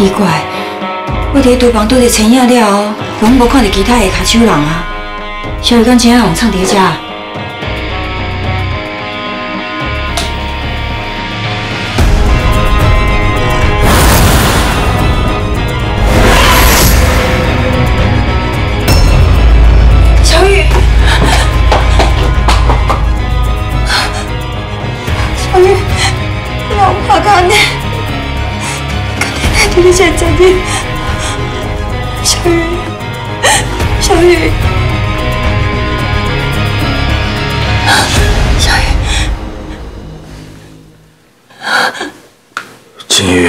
奇怪，我伫厨房拄着青影了后，拢无看到其他下骹手人啊。小雨敢真正用藏伫遮？小雨，小雨，你让我看看呢。 你现在的小雨，小雨，小雨， 金玉，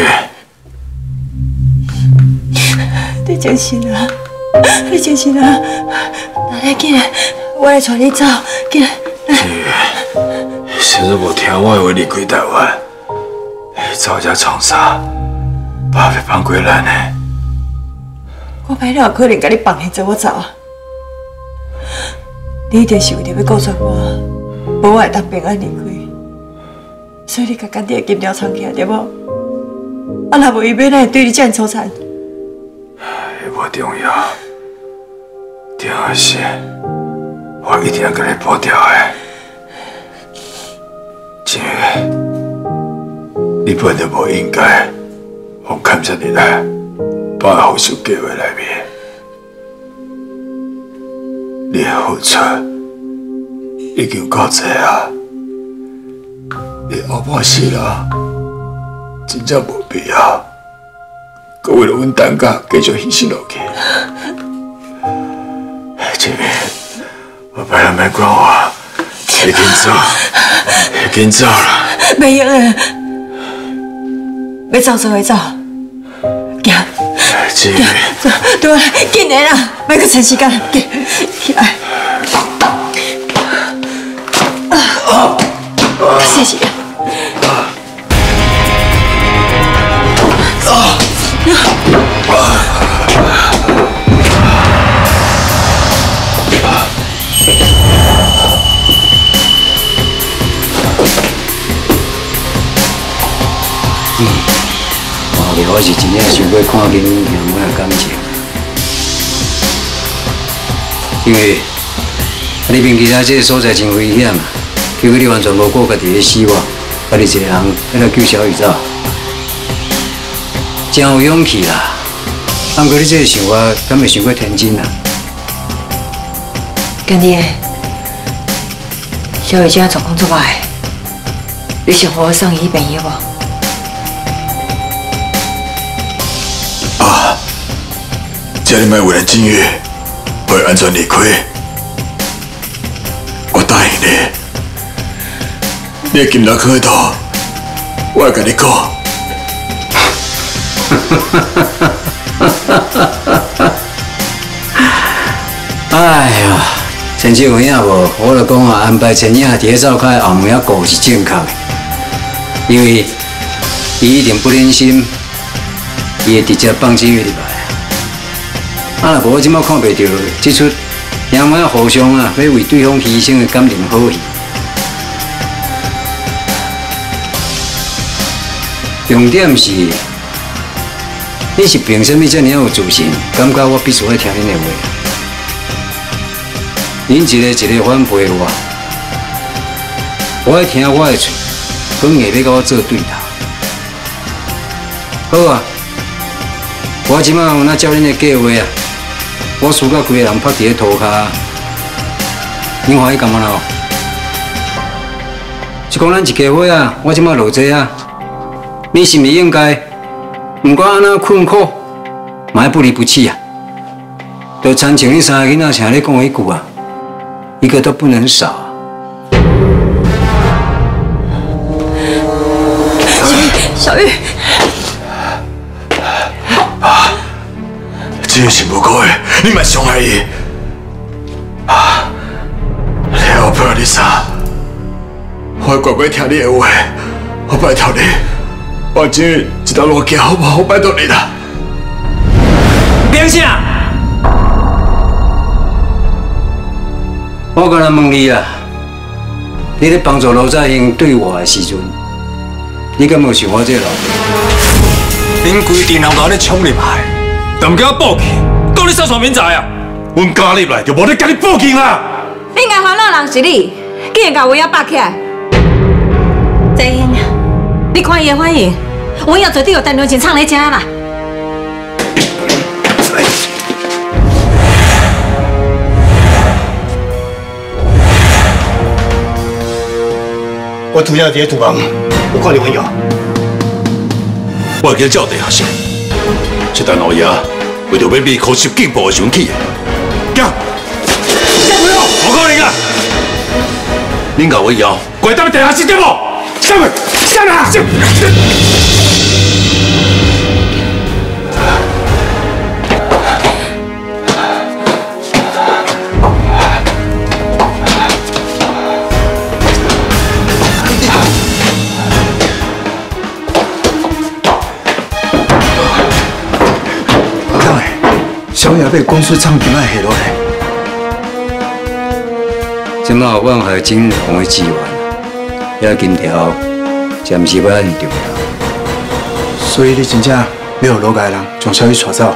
你真是啊，你真是啊！来紧来，我来带你走，紧来。 金玉，是你无听我的话离开台湾，走这创啥？ 爸要放过咱呢？ 我歹了可能甲你放弃做我走啊！你一定是为着要告诉我，无我会当平安离开，所以你甲干爹的金条藏起来，对无？啊，若无伊要，咱会对你这样粗残。 迄无重要，重要是我一定要甲你保掉的。金玉，你本就无应该。 我看着你来，把后手计划内面，你的付出已经够多啊！你后半世啦，真正无必要，搁为了阮等家继续牺牲落去。这边我拜托别管我，你紧走，你紧走啦！ 袂用诶。 要走就会走，行。 金玉， 对，紧来啦，别搁趁时间，紧起来。谢谢。 我是真正想要看见兄妹的感情，因为你面其他这个所在真危险啊，结果你完全无顾家己的死活，啊！你一个人喺度救小雨走，真有勇气啦。不过你这个想法敢会想过天真啊？ 干爹，小雨现在状况足歹，你想和我送伊去病院无？ 叫你莫为难金玉，会安全离开。我答应你，你的金条开头，我会跟你讲。 哎呀，前几有影无？我就讲啊，安排陈影伫灶骹后门顾是正确的，因为伊一定不忍心，伊会直接放金玉入来。 啊！若无我即摆看袂到这出兄妹互相啊，要为对方牺牲的感情好戏。重点是，你是凭什么这么有自信？感觉我必须要听恁的话？恁一个一个反背我，我爱听我的嘴，佮硬要甲我做对头。好啊，我即摆有哪照恁的计划啊？ 我输到规个人趴伫咧涂骹，恁欢喜干嘛咯？是讲咱一家伙啊，我即摆落济啊，你是毋是应该？毋管安怎困苦，嘛要不离不弃啊！就参像恁三个囡仔常咧讲一句啊，一个都不能少啊！ 小玉。 这是无辜的，你莫伤害伊。啊！你后背你啥？我会乖乖听你的话，我拜托你，往前一条路行好不好？我拜托你啦。 凭啥？我刚才问你啊，你咧帮助罗在英对我的时阵，你敢无想我这个老爸？ 恁规定人把你冲入来，但唔叫我报警，讲你杀错民宅啊！阮加入来就无咧甲你报警啊！ 应该烦恼人是你，竟然把文耀绑起来。郑英，你看伊的反应，文耀绝对有陈良情藏在遮啦。 我主要伫厨房，我看到文耀。 我叫照地下室，这单老爷为着要秘考入境部的时阵起的。行，我可能啊！恁甲我以后怪踮地下室对无？上去，上啊！ 小野被公司唱片卖下落来， 即马往海警方的资源，遐金条暂时不很重要。 所以你真正要有落界人将小雨带走。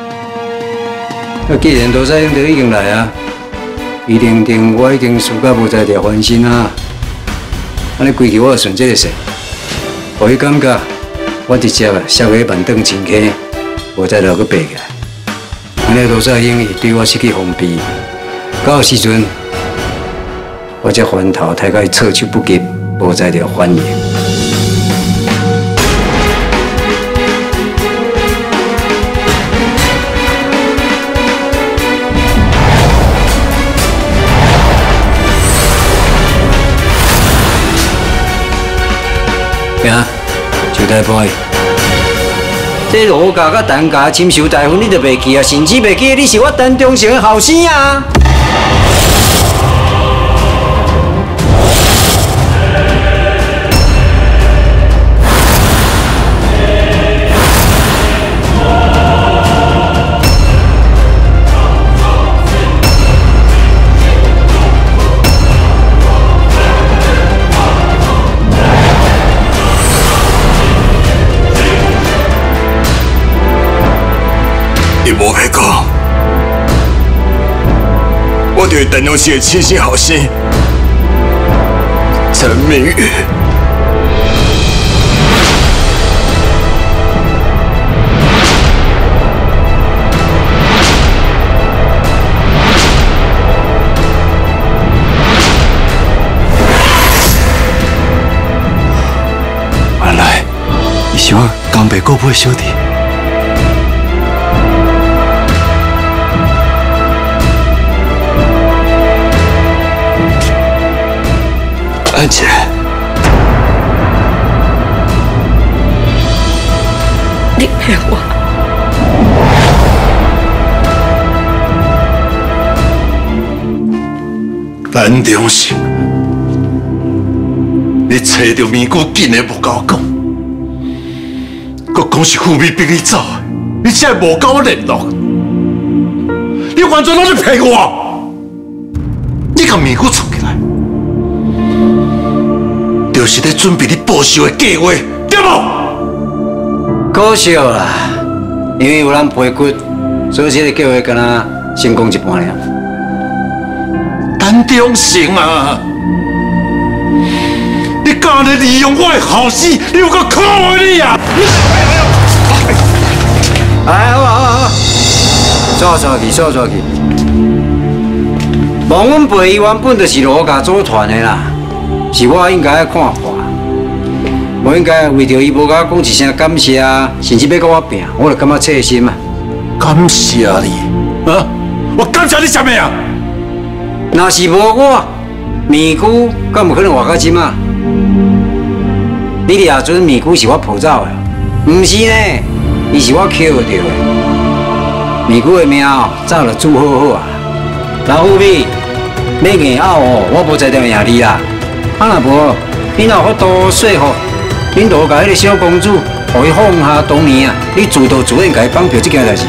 既然罗彩英都已经来啊，伊定我已经输到无在条翻身啊，安尼规矩我顺这个势，互伊感觉我直接摔回板凳前去，无再落去爬起来。安尼罗彩英会对我失去封闭，到时阵我才翻头抬到伊措手不及，无在条反应。行，就台播。这罗家甲陈家亲受大婚，你就袂记啊？甚至袂记你是我陈忠诚的后生啊！ 无会讲，我就是陈良熙的亲生后生陈明宇。原来， 伊是我江北姑父的小弟。 安姐， 你骗我！ 陈忠诚，你找到面姑竟然无甲我讲，佮讲是富美逼你走的，你竟然无甲我联络，你完全拢是骗我！你甲面姑藏起来。就是在准备你报仇的计划，对无？ 可惜啦，因为有人陪骨，所以这个计划敢若成功一半了。 陈忠诚啊，你敢来利用我的后生，你有够可恶你啊！ 哎，好，坐去。望阮陪伊原本就是罗家组团的啦。是我应该要看破，我应该为着伊无甲我讲一声感谢啊，甚至要甲我拼，我就感觉切心啊。 感谢你啊！我感谢你什么啊？ 若是无我，面姑敢有可能活到今啊？你掠准面姑是我抱走的，唔是呢，伊是我捡到的。面姑的命早就煮好好啊。老虎咪，要硬拗哦，我无在条赢你啦。啊，若无，你若有法度说服恁罗家迄个小公主，互伊放下当年啊，你自导自演甲伊放票这件代志。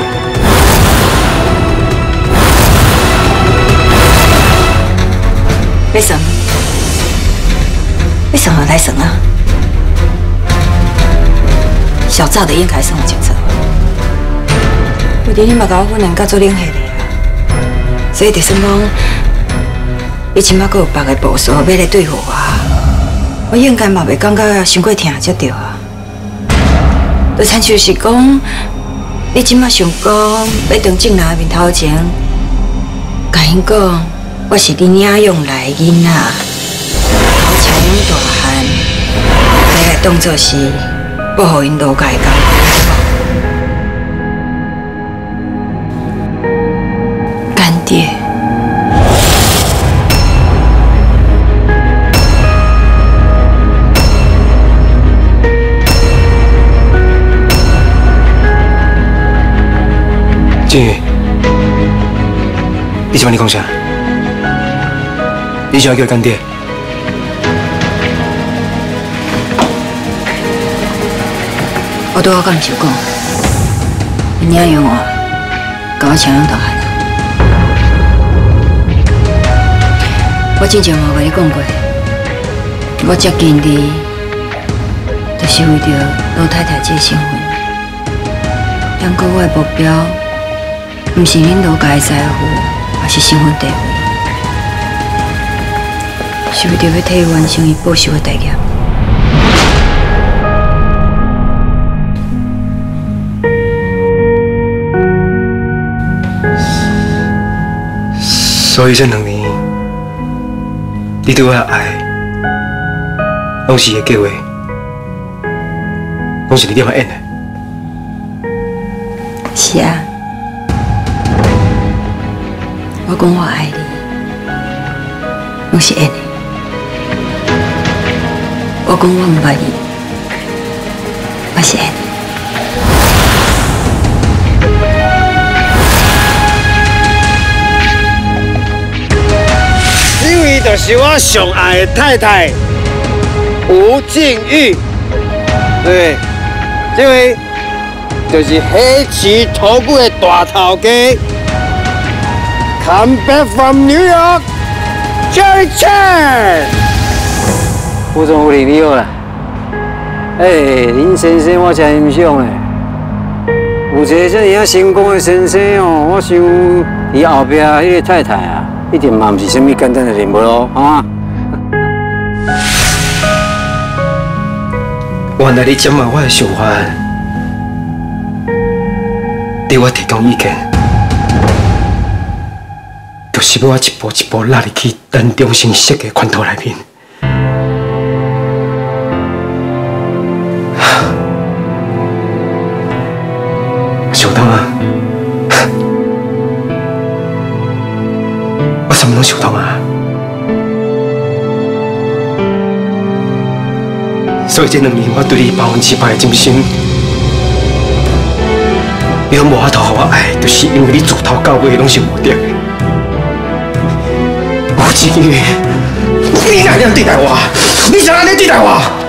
要算？要算何来算啊？ 小早就应该算有清楚。 有伫你嘛甲我婚姻甲做冷血的啊，所以就算讲你即马阁有别个部署要来对付我应该嘛袂感觉伤过疼才对啊。就亲像是讲，你即马想讲要当正人面头前，甲因讲我是你领养来的囡仔，头车养大汉，你来当作是保护因落界的工作。干爹。 静宇，你是帮你讲啥？你想要叫干爹？ 我对我敢是讲，你领养我，甲我抢养大汉。我之前嘛甲你讲过，我接近你，就是为着老太太这个身份。但过我的目标。毋是恁老家的财富，也是身份地位，是为着要替伊完成伊报仇的大业。 所以这2年，你对我的爱，拢是个计划，拢是你点么演的？ 是啊。我讲我爱你，拢是演的。我讲我唔捌你，我是演的。因为就是我上爱的太太吴静玉，对，这位就是黑旗头部的大头家。Come back from New York, Jerry Chan。 副总副理你好啦。林先生我真欣赏嘞。有一个这样成功的先生哦，我想伊后壁迄个太太啊，一定嘛毋是什么简单的任务咯，啊。 原来你掌握我的想法，对我提供意见。是要我一步一步拉入去咱中心设计拳头内面。小东啊，我什么拢想通啊？所以这2年我对你100%的真心，你拢无法度互我爱，就是因为你自头到尾拢是无敌的。吴静宇，你哪样对待我？你想安尼对待我？